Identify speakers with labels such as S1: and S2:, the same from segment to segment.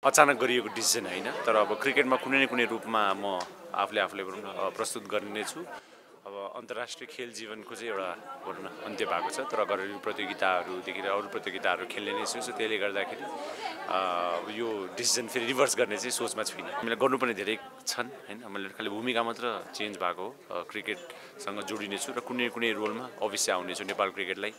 S1: अचानक गरिएको डिसिजन होइन, तर अब क्रिकेटमा कुनै न कुनै रूपमा म आफूले प्रस्तुत गर्ने नै छु। अब अन्तर्राष्ट्रिय खेल जीवनको चाहिँ एउटा भनौँ न अन्त्य भएको छ, तर घरेलु प्रतियोगिताहरूदेखि अरू प्रतियोगिताहरू खेल्ने नै छु। त्यसले गर्दाखेरि यो डिसिजन फेरि रिभर्स गर्ने चाहिँ सोचमा छुइनँ। हामीलाई गर्नुपर्ने धेरै छन् होइन, मैले खालि भूमिका मात्र चेन्ज भएको हो। क्रिकेटसँग जोडिने छु र कुनै न कुनै रोलमा अवश्य आउनेछु नेपाल क्रिकेटलाई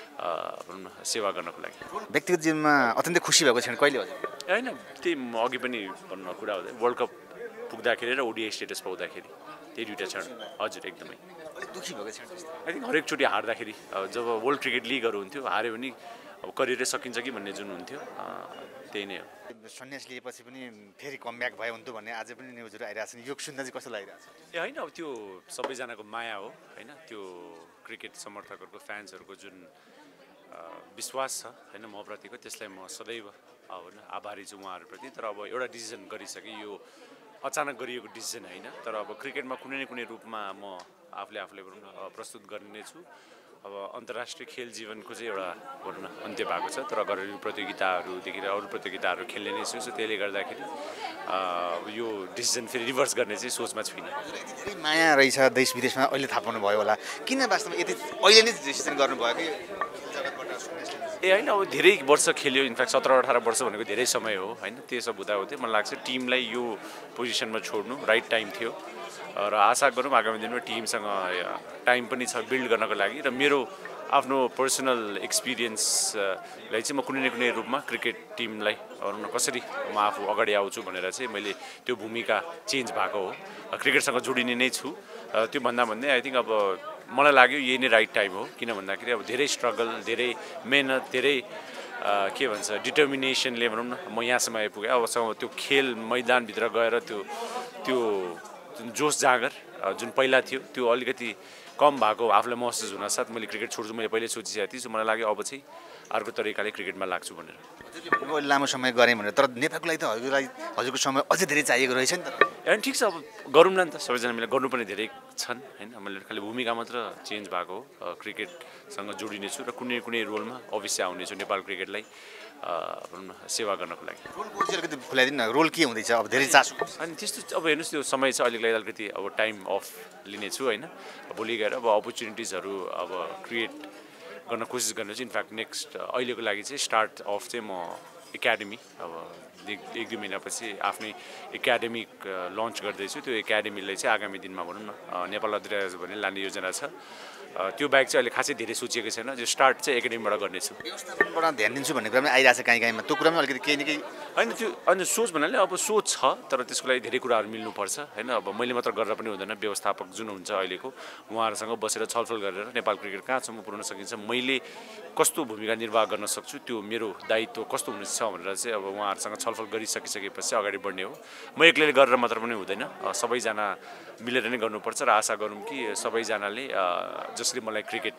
S1: सेवा गर्नको लागि।
S2: व्यक्तिगत जीवनमा अत्यन्तै खुसी भएको क्षण कहिले हो?
S1: होइन, त्यही म अघि पनि भन्नु कुरा हुँदै वर्ल्ड कप पुग्दाखेरि र ओडिआई स्टेटस पाउँदाखेरि त्यही दुईवटा क्षण। हजुर, एकदमै
S2: दुःखी भएको क्षण
S1: आई थिङ्क हरेकचोटि हार्दाखेरि जब वर्ल्ड क्रिकेट लिगहरू हुन्थ्यो, हार्यो भने अब करियरै सकिन्छ कि भन्ने जुन हुन्थ्यो, त्यही नै हो।
S2: सन्यास लिएपछि पनि फेरि कमब्याक भयो हुन्थ्यो भन्ने आज पनि न्युजहरू आइरहेको छ। यो सुन्दा चाहिँ कस्तो लागिरहेको छ?
S1: होइन, अब त्यो सबैजनाको माया हो होइन, त्यो क्रिकेट समर्थकहरूको फ्यान्सहरूको जुन विश्वास छ होइन म प्रतिको, त्यसलाई म सदैव होइन आभारी छु उहाँहरूप्रति। तर अब एउटा डिसिजन गरिसकेँ, यो अचानक गरिएको डिसिजन होइन, तर अब क्रिकेटमा कुनै न कुनै रूपमा म आफूले प्रस्तुत गर्ने नै छु। अब अन्तर्राष्ट्रिय खेल जीवनको चाहिँ एउटा भनौँ न अन्त्य भएको छ, तर घरेलु प्रतियोगिताहरूदेखि अरू प्रतियोगिताहरू खेल्ने नै छु। त्यसले गर्दाखेरि यो डिसिजन फेरि रिभर्स गर्ने चाहिँ सोचमा छुइनँ।
S2: धेरै माया रहेछ देश विदेशमा, अहिले थाहा पाउनु भयो होला। किन वास्तवमा यति अहिले नै डिसिजन गर्नुभयो कि
S1: होइन, अब धेरै वर्ष खेल्यो, इनफ्याक्ट 17-18 वर्ष भनेको धेरै समय हो होइन। त्यो सब हुँदाहुँदै मलाई लाग्छ टिमलाई यो पोजिसनमा छोड्नु राइट टाइम थियो र आशा गरौँ आगामी दिनमा टिमसँग टाइम पनि छ बिल्ड गर्नको लागि। र मेरो आफ्नो पर्सनल एक्सपिरियन्सलाई चाहिँ म कुनै न कुनै रूपमा क्रिकेट टिमलाई कसरी म आफू अगाडि आउँछु भनेर चाहिँ मैले त्यो भूमिका चेन्ज भएको हो। क्रिकेटसँग जोडिने नै छु। त्यो भन्दै आई थिङ्क अब मलाई लाग्यो यही नै राइट टाइम हो। किन भन्दाखेरि अब धेरै स्ट्रगल, धेरै मेहनत, धेरै के भन्छ डिटर्मिनेसनले भनौँ न म यहाँसम्म आइपुगेँ। अब त्यो खेल मैदानभित्र गएर त्यो जुन जोस जाँगर जुन पहिला थियो त्यो अलिकति कम भएको आफूलाई महसुस हुनसाथ मैले क्रिकेट छोड्छु मैले पहिले सोचिसकेको थिएँ। मलाई लाग्यो अब चाहिँ अर्को तरिकाले क्रिकेटमा लाग्छु भनेर।
S2: हजुरले लामो समय गरेँ भनेर, तर नेपालको लागि त हजुरको समय अझै धेरै चाहिएको रहेछ नि त।
S1: होइन, ठिक छ, अब गरौँ न त, सबैजना मिलेर गर्नुपर्ने धेरै छन् होइन। मैले खालि भूमिका मात्र चेन्ज भएको हो। क्रिकेटसँग जोडिने छु र कुनै न कुनै रोलमा अवश्य आउनेछु नेपाल क्रिकेटलाई सेवा गर्नको लागि।
S2: रोलको अलिकति खुलाइदिनु न, रोल के हुँदैछ? अब धेरै चासो
S1: अनि त्यस्तो अब हेर्नुहोस्, त्यो समय छ अलिकति अब टाइम अफ लिनेछु होइन। भोलि गएर अब अपर्च्युनिटिजहरू अब क्रिएट गर्न कोसिस गर्नेछु। इनफ्याक्ट नेक्स्ट अहिलेको लागि चाहिँ स्टार्ट अफ चाहिँ म एकाडेमी अब 1-2 महिनापछि आफ्नै एकाडेमिक लन्च गर्दैछु। त्यो एकाडेमीलाई चाहिँ आगामी दिनमा भनौँ न नेपाल अधिराज्य भने लाने योजना छ। त्यो बाहेक चाहिँ अहिले खासै धेरै सोचिएको छैन। जो स्टार्ट चाहिँ एकाडेमीबाट गर्नेछु।
S2: व्यवस्थापनबाट ध्यान दिन्छु भन्ने कुरा पनि आइरहेको छ काहीँमा। त्यो कुरामा अलिकति केही न केही
S1: होइन, त्यो अनि सोच भन्नाले अब सोच छ, तर त्यसको लागि धेरै कुराहरू मिल्नुपर्छ होइन। अब मैले मात्र गरेर पनि हुँदैन। व्यवस्थापक जुन हुन्छ अहिलेको उहाँहरूसँग बसेर छलफल गरेर नेपाल क्रिकेट कहाँसम्म पुर्याउन सकिन्छ, मैले कस्तो भूमिका निर्वाह गर्न सक्छु, त्यो मेरो दायित्व कस्तो हुनेछ भनेर चाहिँ अब उहाँहरूसँग छलफल गरिसकिसकेपछि अगाडि बढ्ने हो। म एक्लैले गरेर मात्र पनि हुँदैन, सबैजना मिलेर नै गर्नुपर्छ। र आशा गरौँ कि सबैजनाले जसले मलाई क्रिकेट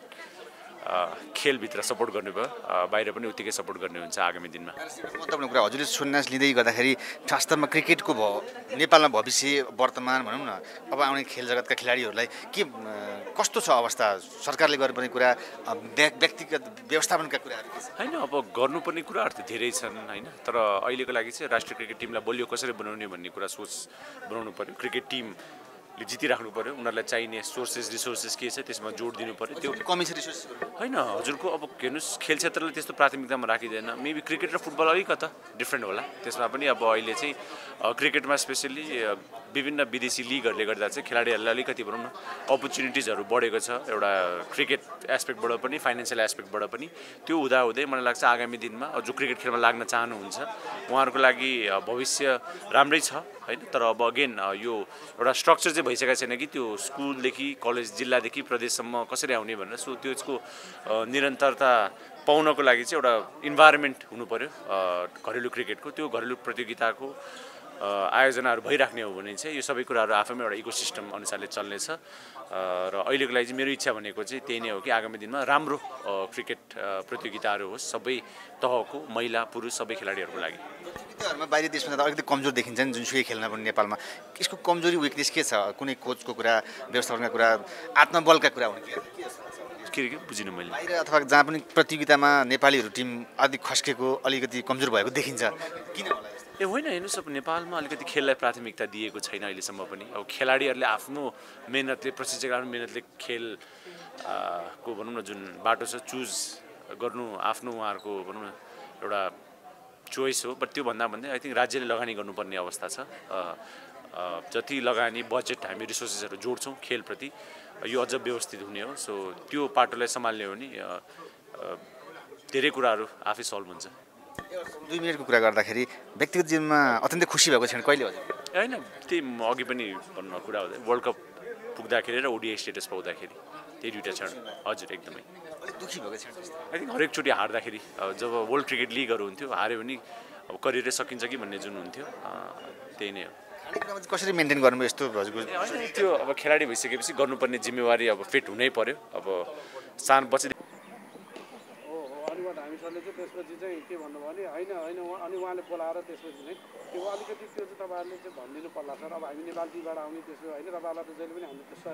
S1: खेलभित्र सपोर्ट गर्नुभयो बाहिर पनि उत्तिकै सपोर्ट गर्ने हुन्छ आगामी दिनमा।
S2: महत्त्वपूर्ण कुरा, हजुरले सन्यास लिँदै गर्दाखेरि वास्तवमा क्रिकेटको नेपालमा भविष्य वर्तमान भनौँ न अब आउने खेल जगतका खेलाडीहरूलाई के कस्तो छ अवस्था? सरकारले गर्नुपर्ने कुरा, व्यक्तिगत व्यवस्थापनका कुराहरू
S1: होइन। अब गर्नुपर्ने कुराहरू त धेरै छन् होइन, तर अहिलेको लागि चाहिँ राष्ट्रिय क्रिकेट टिमलाई बलियो कसरी बनाउने भन्ने कुरा सोच बनाउनु पऱ्यो। क्रिकेट टिम जितिराख्नु पऱ्यो। उनीहरूलाई चाहिने रिसोर्सेस के छ त्यसमा जोड दिनु पऱ्यो। त्यो
S2: कमी छ रिसोर्स
S1: होइन हजुरको। अब हेर्नुहोस्, खेल क्षेत्रले त्यस्तो प्राथमिकतामा राखिँदैन। मेबी क्रिकेट र फुटबल अलिकता डिफ्रेन्ट होला। त्यसमा पनि अब अहिले चाहिँ क्रिकेटमा स्पेसल्ली विभिन्न विदेशी लिगहरूले गर्दा चाहिँ खेलाडीहरूलाई अलिकति भनौँ न अपर्च्युनिटिजहरू बढेको छ। एउटा क्रिकेट एस्पेक्टबाट पनि फाइनेन्सियल एस्पेक्टबाट पनि। त्यो हुँदाहुँदै मलाई लाग्छ आगामी दिनमा जो क्रिकेट खेलमा लाग्न चाहनुहुन्छ उहाँहरूको लागि भविष्य राम्रै छ होइन। तर अब अगेन यो एउटा स्ट्रक्चर चाहिँ भइसकेको छैन कि त्यो स्कुलदेखि कलेज, जिल्लादेखि प्रदेशसम्म कसरी आउने भनेर। सो त्यसको निरन्तरता पाउनको लागि चाहिँ एउटा इन्भाइरोमेन्ट हुनु पऱ्यो घरेलु क्रिकेटको। त्यो घरेलु प्रतियोगिताको आयोजनाहरू भइराख्ने हो भने चाहिँ यो सबै कुराहरू आफैमा एउटा इकोसिस्टम अनुसारले चल्नेछ। र अहिलेको लागि चाहिँ मेरो इच्छा भनेको चाहिँ त्यही नै हो कि आगामी दिनमा राम्रो क्रिकेट प्रतियोगिताहरू होस् सबै तहको, महिला पुरुष सबै खेलाडीहरूको लागि।
S2: प्रतियोगिताहरूमा बाहिरी देशमा जाँदा अलिकति कमजोर देखिन्छ नि जुनसुकै खेल्न पनि नेपालमा। यसको कमजोरी विकनेस के छ? कुनै कोचको कुरा, व्यवस्थापनका कुरा, आत्मबलका कुरा हुन्
S1: के बुझिनँ मैले।
S2: बाहिर अथवा जहाँ पनि प्रतियोगितामा नेपालीहरू टिम अलिक खस्केको, अलिकति कमजोर भएको देखिन्छ, किन होला?
S1: होइन हेर्नुहोस् अब नेपालमा अलिकति खेललाई प्राथमिकता दिएको छैन अहिलेसम्म पनि। अब खेलाडीहरूले आफ्नो मेहनतले प्रशिक्षक आफ्नो मेहनतले खेल को भनौँ न जुन बाटो छ चुज गर्नु आफ्नो उहाँहरूको भनौँ न एउटा चोइस हो। बट त्योभन्दा भन्दै आई थिङ्क राज्यले लगानी गर्नुपर्ने अवस्था छ। जति लगानी बजेट हामी रिसोर्सेसहरू जोड्छौँ खेलप्रति यो अझ व्यवस्थित हुने हो। सो त्यो पाटोलाई सम्हाल्ने हो भने धेरै कुराहरू आफै सल्भ हुन्छ।
S2: 2 मिनटको कुरा गर्दाखेरि व्यक्तिगत जीवनमा अत्यन्तै खुसी भएको क्षण कहिले हजुर?
S1: होइन त्यही अघि पनि भन्नु कुरा हुँदै वर्ल्ड कप पुग्दाखेरि र ओडिआई स्टेटस पाउँदाखेरि त्यही दुईवटा क्षण हजुर एकदमै
S2: दुःखी भएको क्षण
S1: आई थिङ्क हरेकचोटि हार्दाखेरि जब वर्ल्ड क्रिकेट लिगहरू हुन्थ्यो हार्यो भने अब करियरै सकिन्छ कि भन्ने जुन हुन्थ्यो त्यही नै हो।
S2: खानेकुरामा चाहिँ कसरी मेन्टेन गर्नुभयो यस्तो हजुरको?
S1: होइन त्यो अब खेलाडी भइसकेपछि गर्नुपर्ने जिम्मेवारी अब फिट हुनै पर्यो। अब सानो पछि
S3: हामी सरले चाहिँ त्यसपछि चाहिँ के भन्नुभयो भने होइन अनि उहाँले बोलाएर त्यसपछि चाहिँ त्यो अलिकति त्यो चाहिँ तपाईँहरूले चाहिँ भनिदिनु पर्ला सर। अब हामी नेपाल टिमबाट आउने त्यसो होइन तपाईँहरूलाई त जहिले पनि हामी त्यस्तो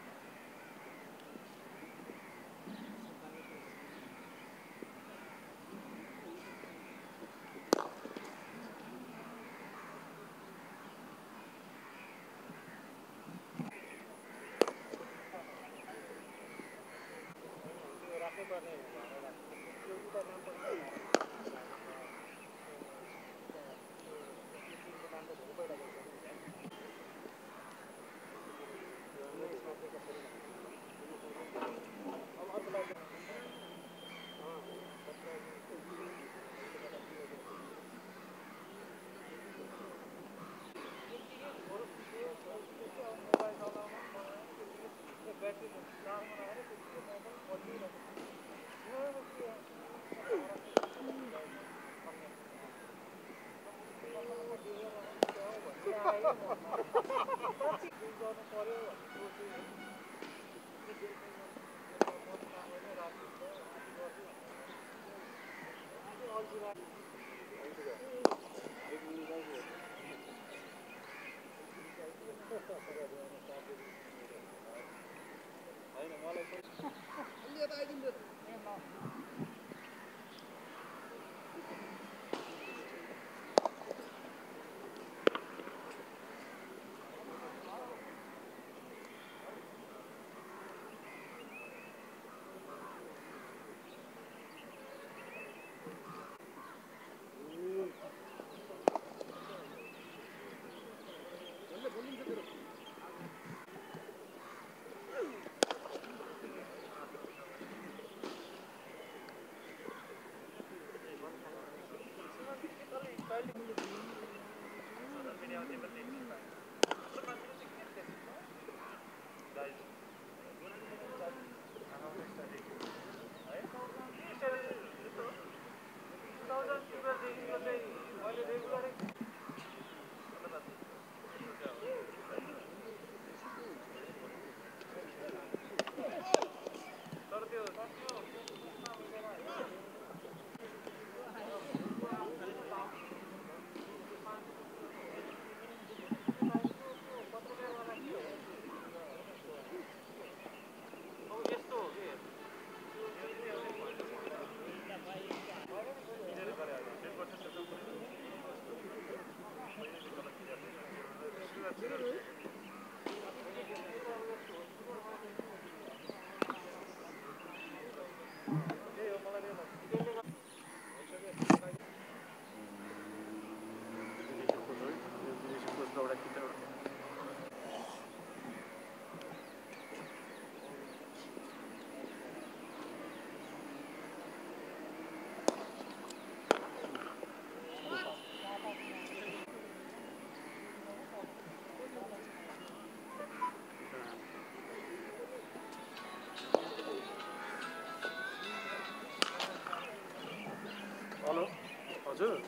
S3: हजुर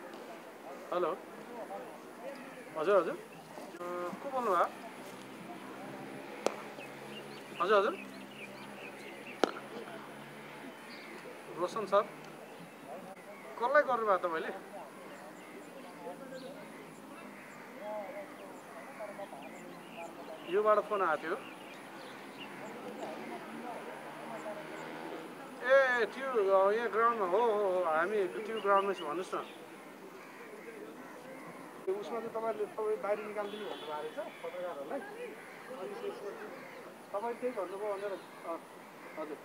S3: हेलो हजुर हजुर को बोल्नुभयो? हजुर हजुर रोशन सर कसलाई गर्नुभयो तपाईँले? योबाट फोन आएको थियो। ए त्यो यहाँ ग्राउन्डमा हो हामी त्यो ग्राउन्डमा छु भन्नुहोस् न। त्यो उसमा चाहिँ तपाईँ बाहिर निकालिदिनु भन्नुभएको रहेछ पत्रकारहरूलाई अनि त्यसपछि तपाईँ त्यही भन्नुभयो भनेर हजुर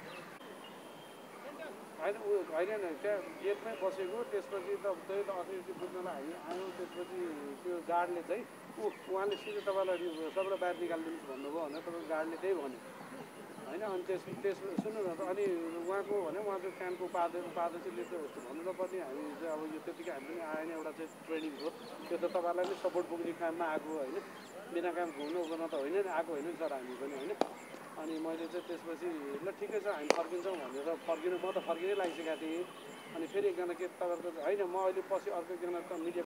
S3: होइन त्यहाँ गेटमै बसेको त्यसपछि त त्यही त अथोरिटी बुझ्नलाई हामी आयौँ त्यसपछि त्यो गार्डले चाहिँ उहाँले सिधै तपाईँलाई सबैलाई बाहिर निकालिदिनुहोस् भन्नुभयो भनेर तपाईँको गार्डले त्यही भन्यो होइन अनि त्यस सुन्नु न अनि उहाँको भने उहाँ चाहिँ कानको उपाध्यक्षले त भन्नु नपर्ने हामी चाहिँ अब यो त्यतिकै हामी पनि आएन एउटा चाहिँ ट्रेनिङ हो त्यो त तपाईँलाई नै सपोर्ट पुग्ने काममा आएको होइन बिना काम घुम्नु गर्न त होइन आएको होइन नि सर हामी पनि होइन अनि मैले चाहिँ त्यसपछि ल ठिकै छ हामी फर्किन्छौँ भनेर म त फर्किनै लागिसकेको थिएँ अनि फेरि एकजना के तपाईँको होइन म अहिले पछि अर्को एकजना त मिडिया